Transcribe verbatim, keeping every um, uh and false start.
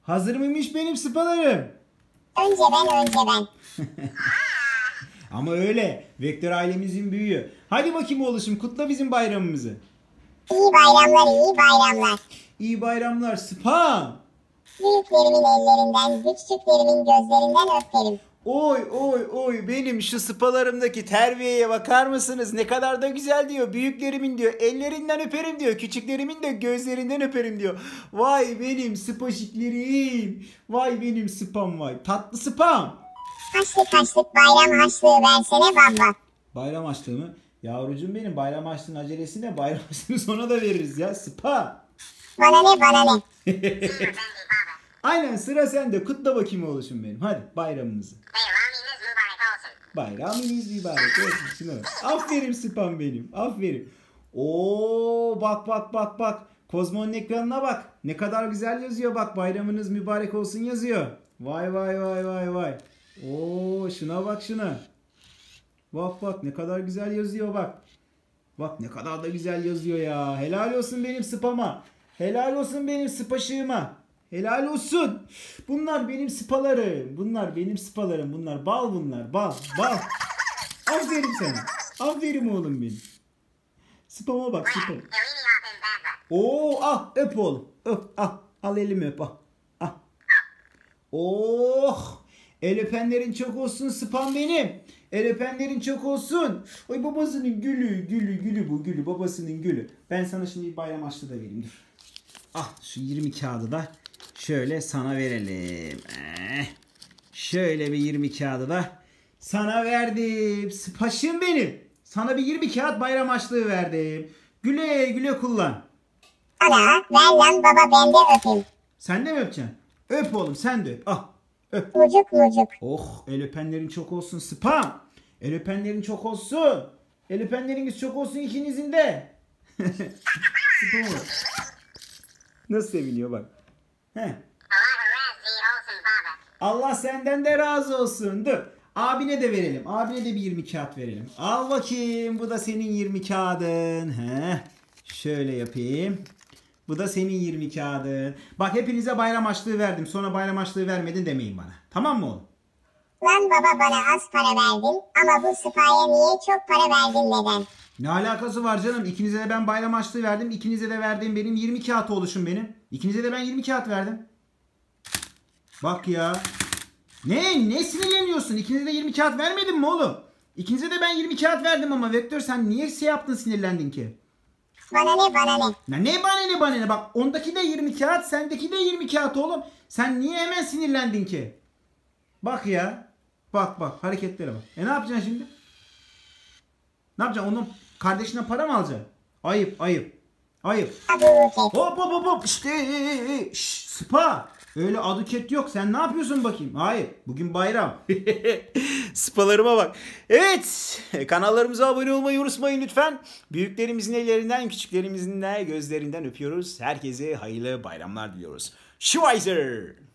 Hazır mıymış benim sıpalarım? Önce ben, önce ben. Ama öyle. Vektör ailemizin büyüğü. Hadi bakayım oğluşum, kutla bizim bayramımızı. İyi bayramlar, iyi bayramlar. İyi bayramlar Spam. Büyüklerimin ellerinden, küçüklerimin gözlerinden öperim. Oy oy oy, benim şu sıpalarımdaki terbiyeye bakar mısınız? Ne kadar da güzel diyor. Büyüklerimin diyor ellerinden öperim diyor. Küçüklerimin de gözlerinden öperim diyor. Vay benim sıpaşiklerim. Vay benim sıpam vay. Tatlı sıpam. Haşlık haşlık bayram haşlığı versene baba. Bayram açlığı mı? Yavrucuğum benim, bayram açlığın acelesi ne? Bayram açlığını sonra da veririz ya. Sıpa. Bana ne, bana ne? Aynen, sıra sende. Kutla bakayım oğluşum benim. Hadi bayramımızı. Bayramınız mübarek olsun. Şuna bak. Aferin Spam benim. Aferin. Oo, bak bak bak bak. Kozmo'nun ekranına bak. Ne kadar güzel yazıyor bak. Bayramınız mübarek olsun yazıyor. Vay vay vay vay vay. Oo, şuna bak şuna. Bak bak ne kadar güzel yazıyor bak. Bak ne kadar da güzel yazıyor ya. Helal olsun benim Spam'a. Helal olsun benim Spaşığıma. Helal olsun. Bunlar benim sıpalarım. Bunlar benim sıpalarım. Bunlar bal bunlar. Bal. Bal. Aferin sana. Aferin oğlum benim. Spama bak spam. Oo, ah öp oğlum. Öp. Ah. Al elimi öp. Ah. Ah. Oh. El öpenlerin çok olsun Spam benim. El öpenlerin çok olsun. Oy, babasının gülü. Gülü gülü bu gülü. Babasının gülü. Ben sana şimdi bir bayram harçlığı da vereyim. Dur. Ah, şu yirmi kağıdı da şöyle sana verelim. Eh. Şöyle bir yirmi kağıdı da sana verdim. Spaşım benim. Sana bir yirmi kağıt bayram harçlığı verdim. Güle güle kullan. Ana ver lan baba, ben de öpeyim. Sen de mi öpeceksin? Öp oğlum, sen de öp. Ah, öp. Mucuk mucuk. Oh, el öpenlerin çok olsun Spam. El öpenlerin çok olsun. El öpenleriniz çok olsun ikinizin de. Spam. Nasıl seviniyor bak. Heh. Allah senden de razı olsun. Dur. Abine de verelim. Abine de bir yirmi kağıt verelim. Al bakayım. Bu da senin yirmi kağıdın. Heh. Şöyle yapayım. Bu da senin yirmi kağıdın. Bak, hepinize bayram harçlığı verdim. Sonra bayram harçlığı vermedin demeyin bana. Tamam mı oğlum? Lan baba, bana az para verdin ama bu sıpaya niye çok para verdin, neden? Ne alakası var canım? İkinize de ben bayram harçlığı verdim. İkinize de verdiğim benim yirmi kağıt oluşum benim. İkinize de ben yirmi kağıt verdim. Bak ya. Ne? Ne sinirleniyorsun? İkinize de yirmi kağıt vermedim mi oğlum? İkinize de ben yirmi kağıt verdim ama Vektör, sen niye şey yaptın, sinirlendin ki? Bana ne, bana ne? Ya ne bana ne bana ne? Bak, ondaki de yirmi kağıt, sendeki de yirmi kağıt oğlum. Sen niye hemen sinirlendin ki? Bak ya. Bak bak, hareketlere bak. E ne yapacaksın şimdi? Ne yapacaksın? Onun kardeşine para mı alacaksın? Ayıp ayıp. Ayıp. Hop hop hop hop. İşte şş, Spa. Öyle aduket yok. Sen ne yapıyorsun bakayım? Hayır. Bugün bayram. Spalarıma bak. Evet. Kanallarımıza abone olmayı unutmayın lütfen. Büyüklerimizin ellerinden, küçüklerimizin de gözlerinden öpüyoruz. Herkese hayırlı bayramlar diliyoruz. Schweizer.